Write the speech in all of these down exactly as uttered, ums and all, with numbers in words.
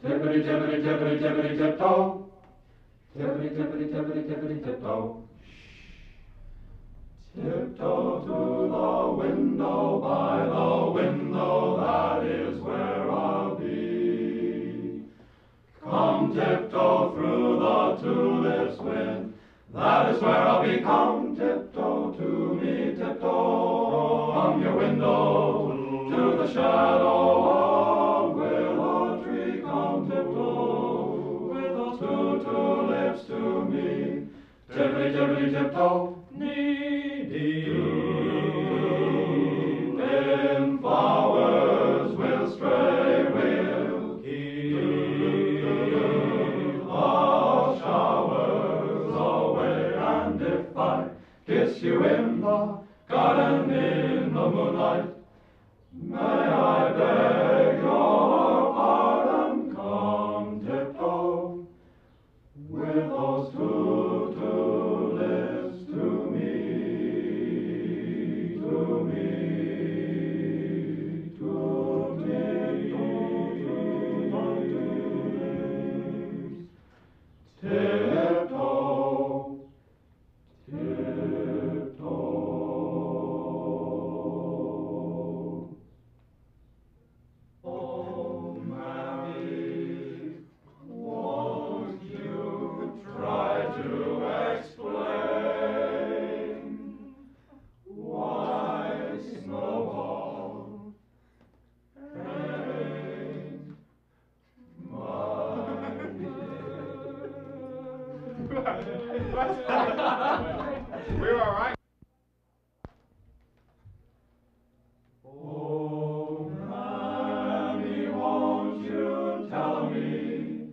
Tippity, tippity, tippity, tippity, tiptoe. Tippity, tippity, tippity, tippity, tiptoe. Tiptoe to the window, by the window, that is where I'll be. Come tiptoe through the tulips with, that is where I'll be. Come tiptoe to me, tiptoe from your window to the shadow of willow tree. Come tiptoe with those two tulips to me. Tippity, tippity, tiptoe, knee deep in flowers we'll stray, we'll keep the showers away. And if I kiss you in the garden in the moonlight, may I beg your pardon? Come tiptoe with those two tulips to me, to me, to me. Tiptoe, tiptoe. Oh, Mammy, won't you try to explain why Snowball ain't mine? We were all right. Oh, Mammy, won't you tell me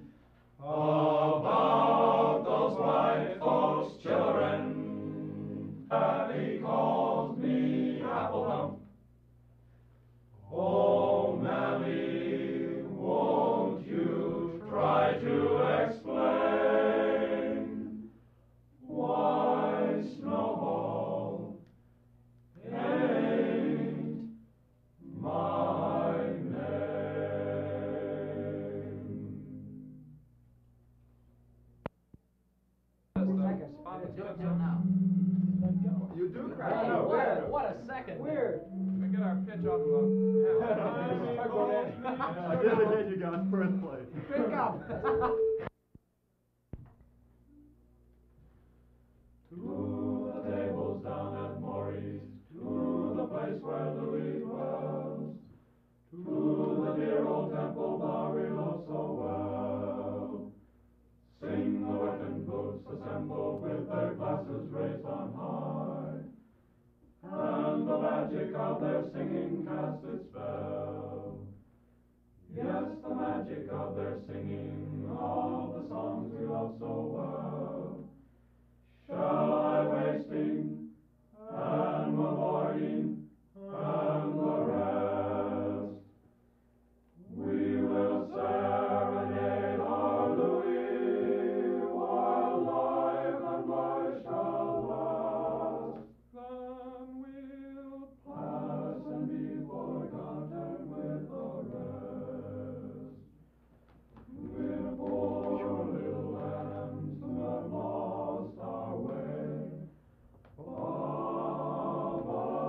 about those white folks' children? Daddy calls me Appledom. Oh, Mammy, won't you try to explain why Snowball ain't my name. You do crack. Hey, No, what, weird. a, what a second. Weird. We get our pitch off the I did it again, you got first place. Pick up. To the tables down at Maury's, to the place where Louis dwells, to the dear old temple bar we love so well. Sing the Whiffenpoofs assemble with their glasses raised on high, and the magic of their singing casts its spell. Yes, the magic of their singing, of the songs we love so well. Shall I wasting, and avoiding, and the rest? We will serenade our Louis while life and life shall last. Then we'll pass and be forgotten with the rest. We're poor little lambs who have lost our way. Above,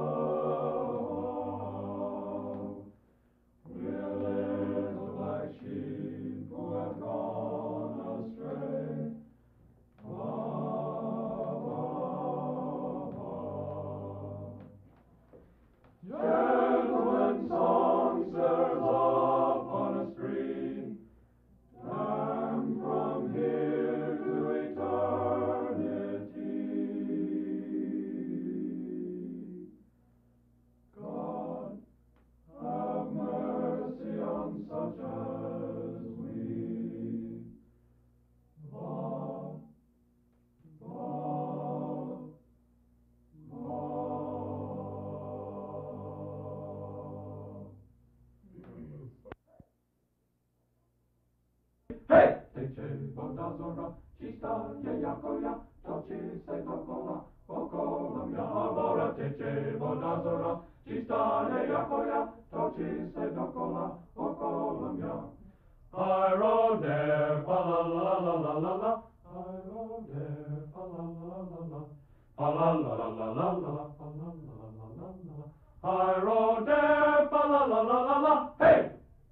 we're little black sheep who have gone astray. Gentlemen songsters upon a spree, and from here to eternity. God, have mercy on such as we. Ba, ba, ba. Hey! Teče voda zora, čista je jako ja, toči se dokola, okolo mja. Mora teče voda zora, čista je jako ja, toči se dokola, okolo mja. Hi-ro there, fa la la la la la la. Hi-ro there, fa la la la la. Fa la la la la la la. Fa la la la la la. Hi-ro there, fa la la la la la. Hey!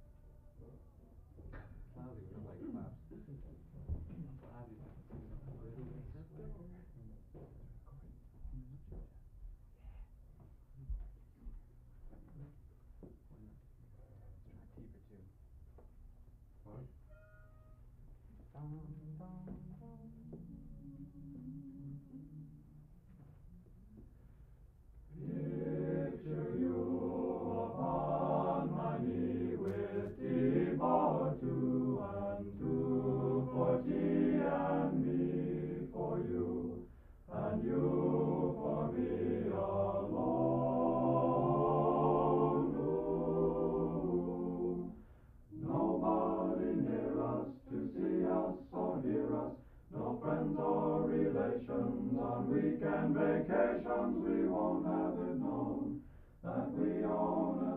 Picture you upon my knee with tea for two and two for tea and me for you and you for me alone. Ooh. Nobody near us to see us or hear us. No friends or relations on weekend vacations. We won't have it known that we own a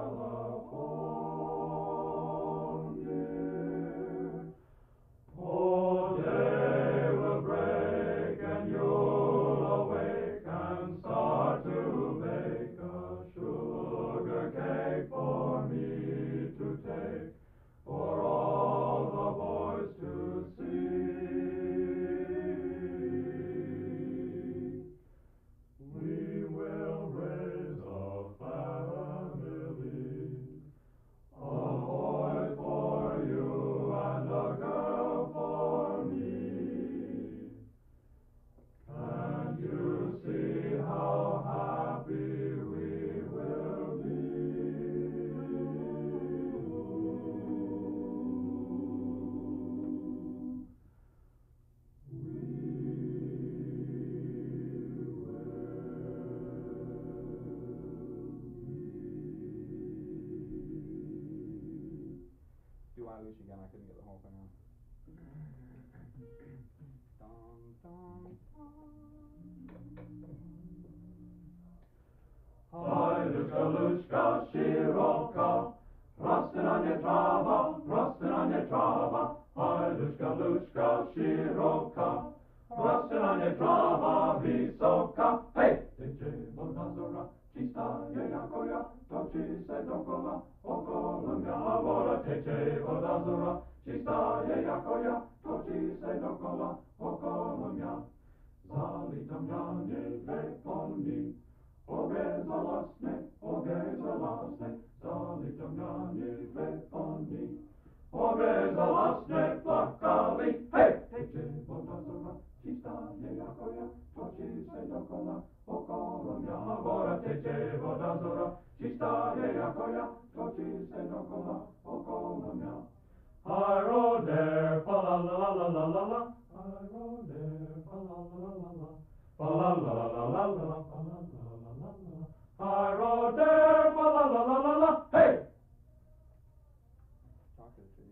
telephone, dear. Oh, day will break and you'll awake and start to bake a sugar cake for me to take, for all the boys to see. We will raise a family, a boy for you and a girl for me. Can't you see how happy we will be? Do I lose again? I couldn't get the whole thing out. Dum, dum, Hajduška, lučka, široka, raste na nje trava, raste na nje trava. Hajduška, lučka, široka, raste na nje trava visoka. Hej! Teče voda zora, čista je jako ja, toči se dokola, okolo mja. Voda teče voda zora, čista je jako ja, toči se dokola, okolo mja. Zalitam ja nje dve poni, obie zalasne, obie zalasne, zalitam ja nje dve poni, obie zalasne plakali. Hej! Teče voda zora, čista je jako ja, toči se dokola, okolo mja. Voda teče voda zora, čista je jako ja, toči se dokola, okolo mja. Hi-ro there, fa la la la la la la la. Hi-ro there, fa la la la la la. Fa la la la la la la la, fa la la la la la la. Hi-ro there, fa la la la la la. Hey! talk to the tree.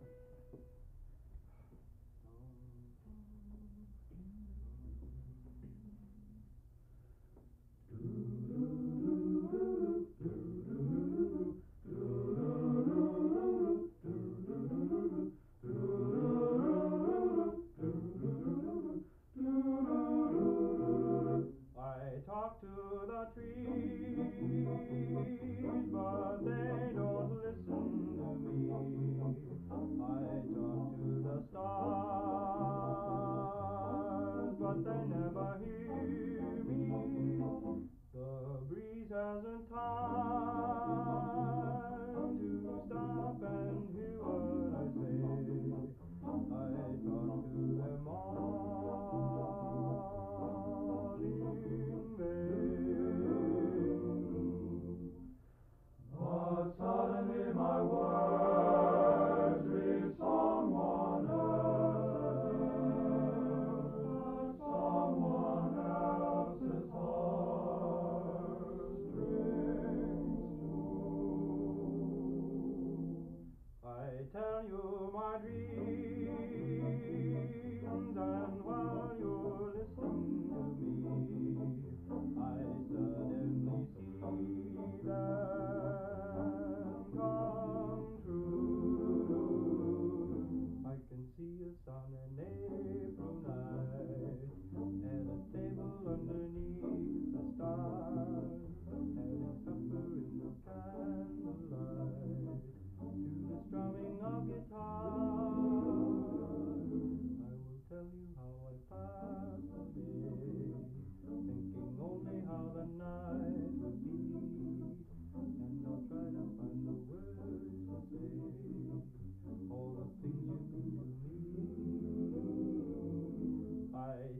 I talk to the trees, but they don't listen to me. I talk to the stars, but they never hear me. The breeze hasn't time to stop and hear what I say. I talk to them all in vain. But suddenly my words reach someone else, someone else's heartstrings too. I tell you my dreams, and while you're listening to me, I suddenly see them come true.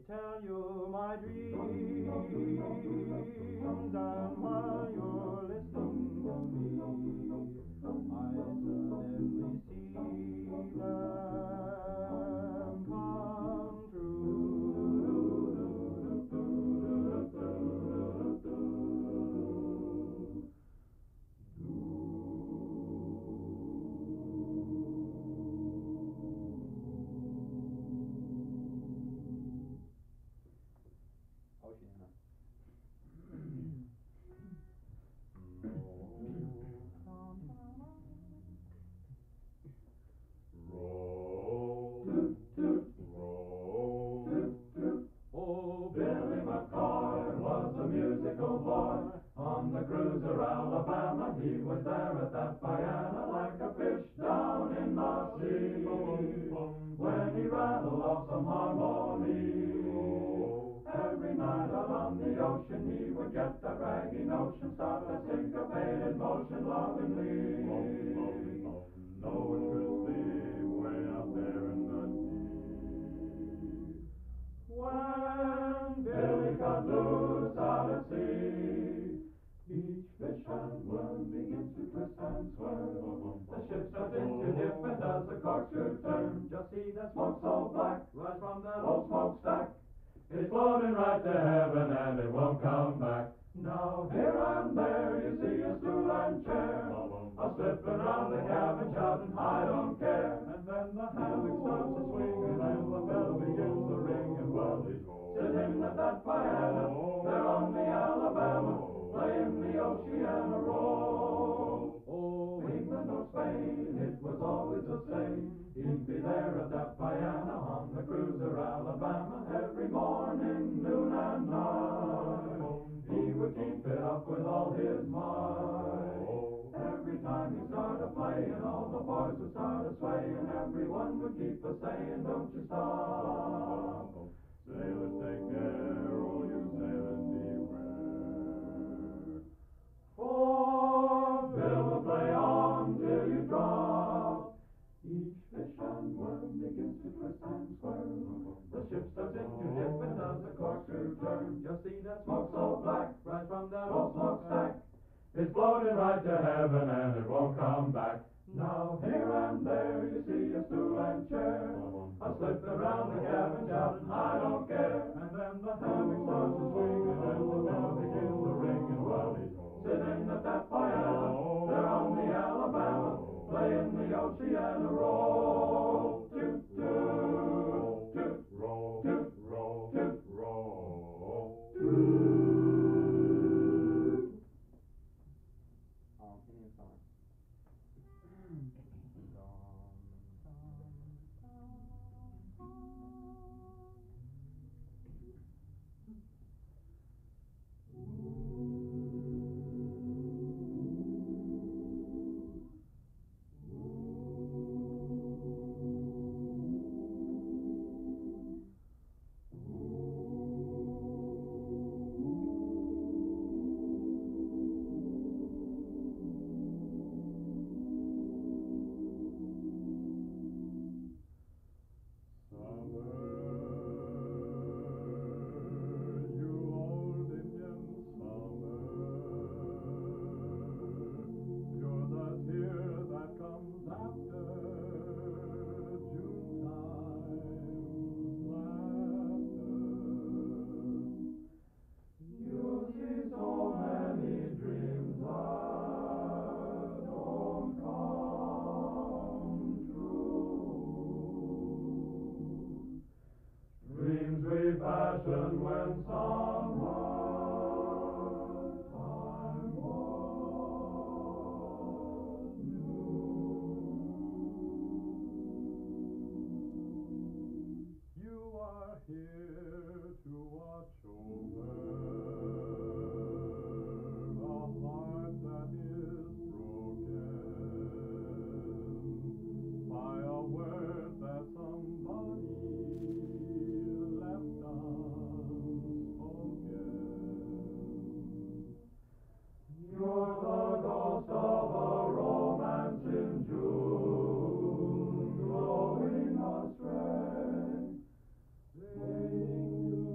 tell you my dreams, and while you're listening to me, I suddenly see them come true. Roll, toot, toot, roll, toot, toot. Oh, Billy McCoy was a musical boy. On the cruiser Alabama, he was there at that piano like a fish down in the sea. When he rattled off some harmony, every night out on the ocean, he would get that raggy notion, start a syncopated motion lovingly. No one could sleep way out there in the deep. When Billy got loose out at sea, each fish and worm begins to twist and swerve. The ship starts into dip and does the corkscrew turn. Just see that smoke so black rise from that old smokestack. It's floating right to heaven and it won't come back. Now here and there you see a stool and chair, a slipping round the cabin shouting, I don't care. And then the hammock starts to swing and then the bell begins to ring. And while he's sitting at that piano, there on the Alabama, playing the Oceana roll. Oh, England or Spain, it was always the same. He'd be there at that piano on the cruiser Alabama every morning, noon and night. He would keep it up with all his might. Every time he started playing, all the boys would start a swaying. Everyone would keep a saying, don't you stop. Sailors take care, all you sailors beware. For Bill will play on till you drop. Each fish and worm begins to twist and squirm. The ship starts into dip and does a corkscrew turn. Just see that smoke so black rise from that old smokestack. It's floating right to heaven and it won't come back. Now here and there you see a stool and chair, a slip around the cabin shouting, I don't care. And then the hammock starts to swing and then the bell begins to ring. And while he's sitting at that piano, there on the Alabama, playing the Oceana roll. Toot, toot, toot, roll, toot, roll, toot, roll, toot. Um, Indian song. Passion when summer time was new. You are here to watch over a heart that is broken by a word that somebody left unspoken. You're the ghost of a romance in June, going astray, waiting to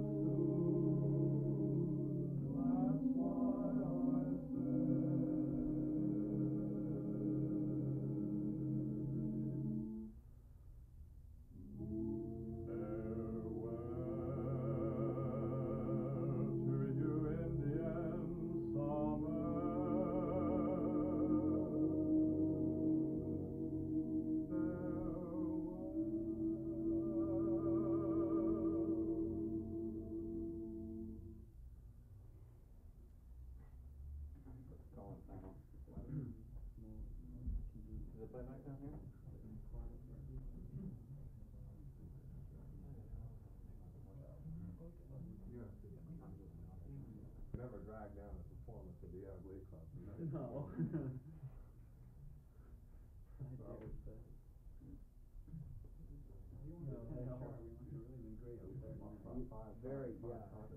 they play back down here? Never drag down a performance of the Yale Glee Club. No. Very, yeah.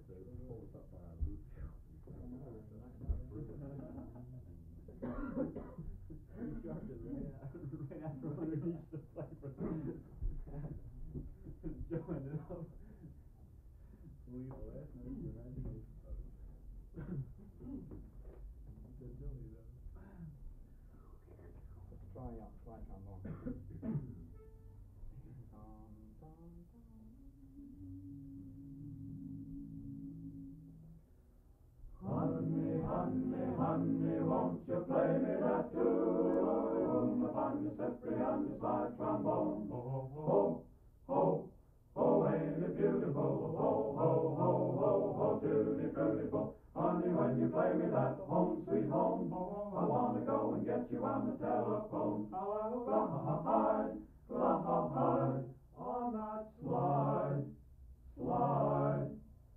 Right after underneath the cypress. Joe ended up leave the last night of your imagination. Let's try out slide trombone. um, dum, dum. Honey, honey, honey, won't you play me that tune upon your slippery and your slide trombone? Ho, ho, ho, ho, ain't it beautiful? Ho, ho, ho, ho, ho, tutti frutti. Honey, when you play me that home sweet home, I wanna go and get you on the telephone. Glide, glide, on that slide, slide,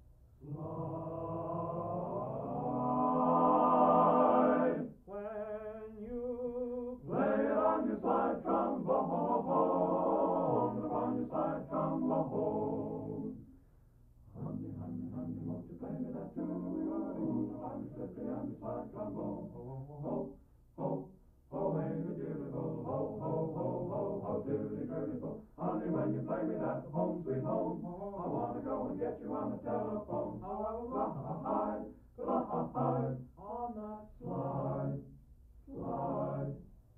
slide. When you Play it on your slide trombone, upon your slide trombone. Honey, honey, honey, won't you play me that tune? On your slippery and your slide trombone. Ho, ho, ho, ho, ain't it beautiful? Ho, ho, ho, ho, ho, tutti frutti. Honey, when you play me that home sweet home, I wanna go and get you on the telephone. Glide, glide, on that slide, slide,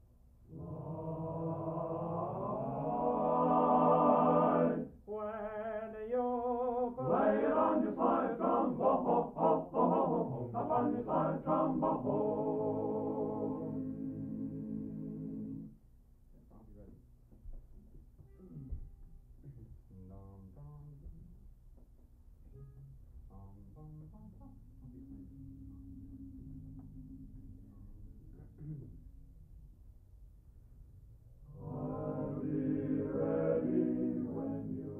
slide. when you Play it on your slide trombone, upon your slide trombone. I'll be ready. Dum, dum, dum. Um, bum, bum, bum. I'll be fine. I'll be ready when you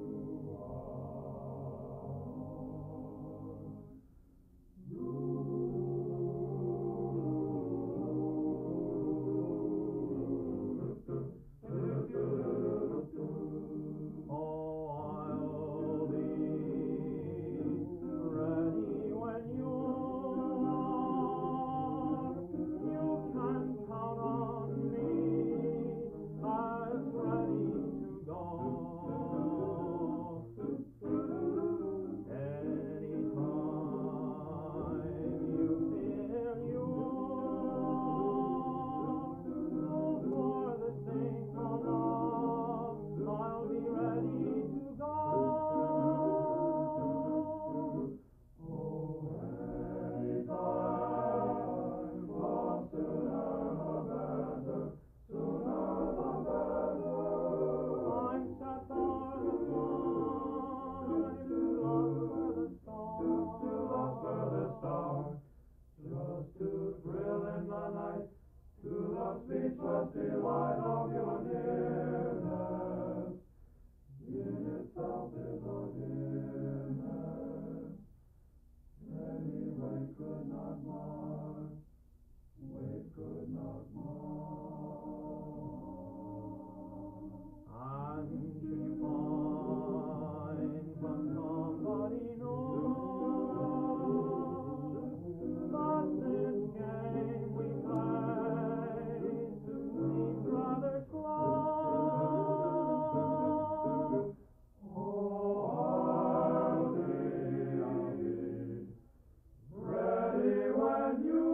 Oh, I'll be ready when you are. You can count on me as ready to go. Anytime you feel you no farthest thing from love, I'll be ready to go. Oh, anytime, the sooner the better, sooner the better. I'm set for the fun, to look for the star. To look for the stars, just to thrill in the night, to the speechless delight of your nearness. In itself is a nearness. Any weight could not mar, weight could not mar. And should you find from somebody knows that this game we play seems rather slow, Oh, I'll be, I'll be ready when you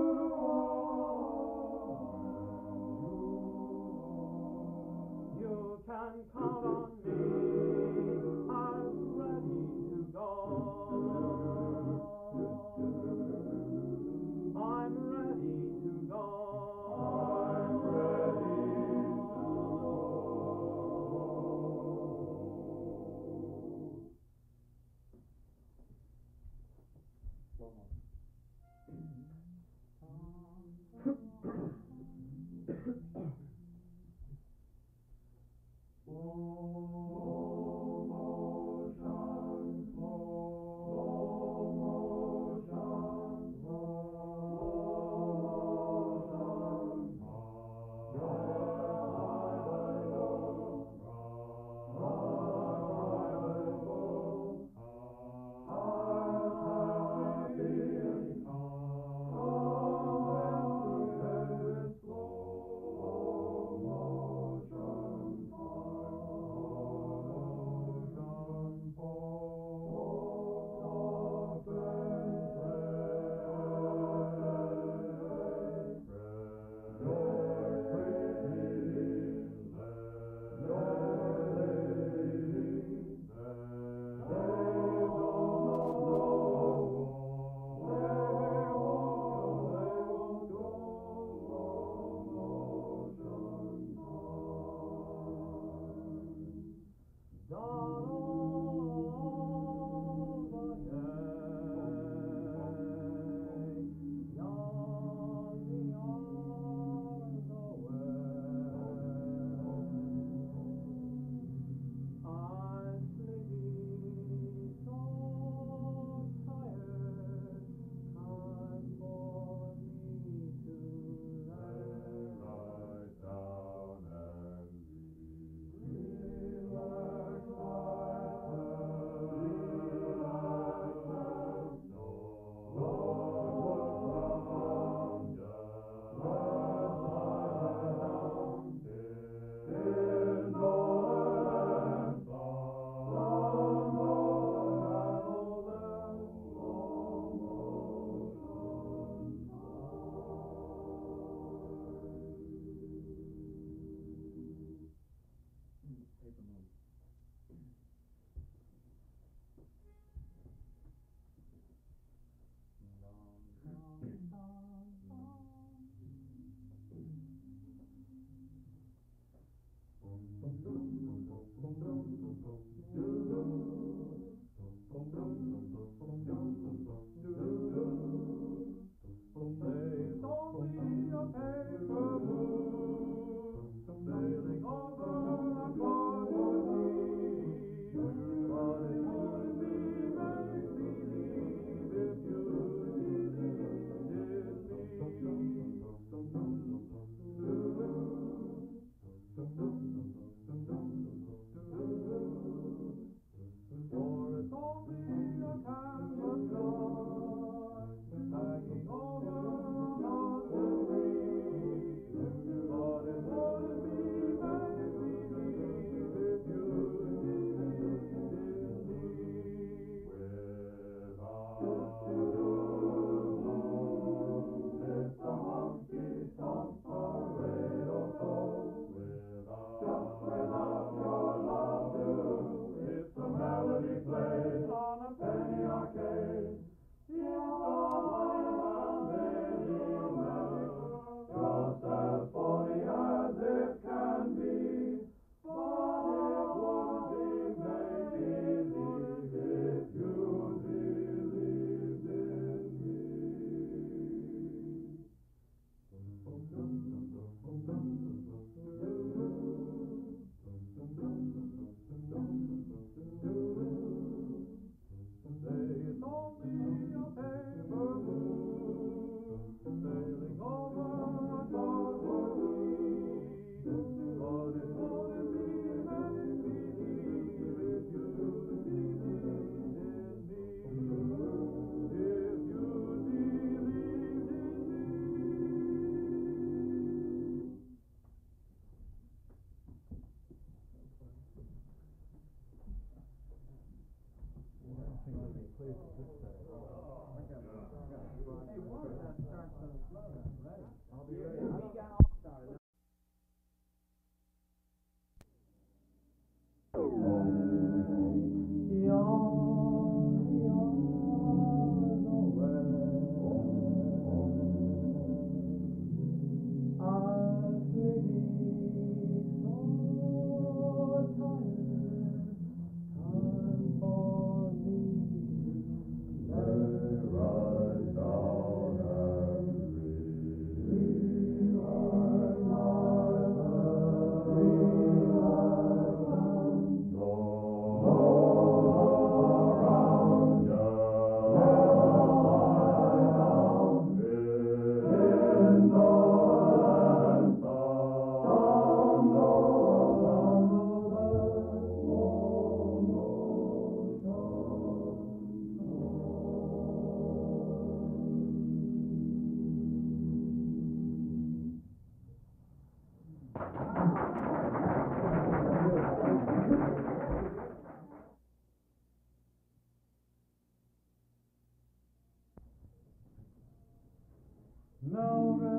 are. you can count on me. I'm ready to go. I'm ready to go. I'm ready to Slow mo.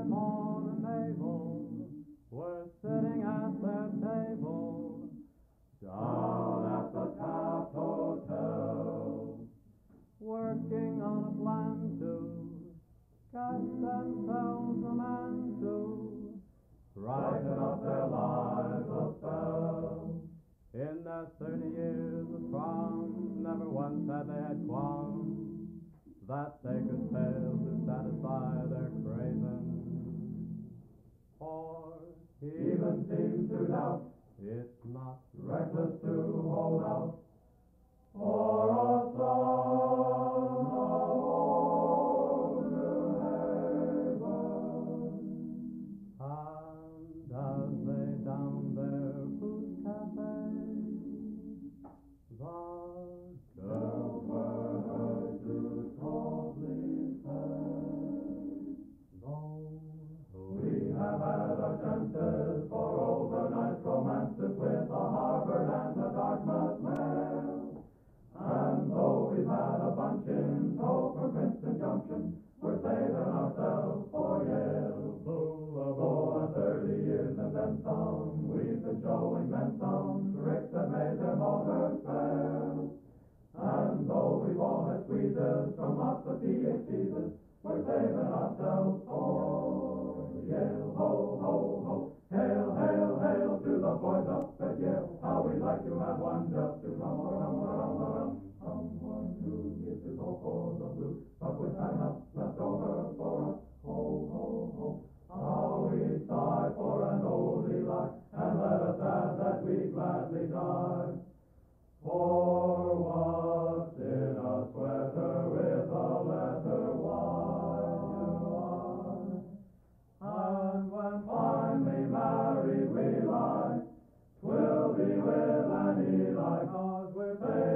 Maud and Mabel were sitting at their table down at the Taft Hotel, working on a plan to catch themselves a man to brighten up their lives a spell. In their thirty years of prom, never once had they had qualms that they could fail to satisfy their craving, or even seem to doubt it's not reckless to hold out for a son of old New Haven. And as they down their food cafe, the girls were heard to softly say, though we have had our chances for overnight romances with the Harvard and the Dartmouth mail, and though we've had a bunch in tow for Princeton Junction, we're saving ourselves for Yale for thirty years and then some. We've been showing them some tricks that made their motors fail, and though we've all had squeezes from lots of P H Ds, we're saving ourselves for Yale. Ho, ho, ho. Hail, hail, hail to the boys up at Yale. How we'd like to have one just to come around, around, around. Someone who gives his all for the blue, but with not enough left over for us. Ho, ho, ho. How we sigh for an old Eli, and let us add that we gladly die for what's in a sweater with a leather wire. And when finally married we lie, 'twill be with an Eli, 'cause we're